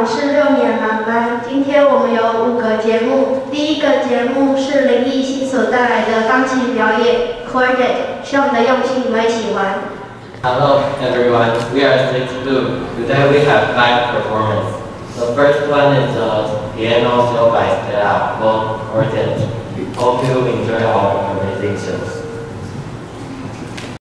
我是6年蓝班。今天我们有5个节目，第一个节目是林艺兴所带来的钢琴表演 Quartet， 希望你的用心你们喜欢。 Hello everyone, we are 6-2. Today we have 5 performances. The first one is a piano show by Stella called Quartet. Hope you enjoy our presentations.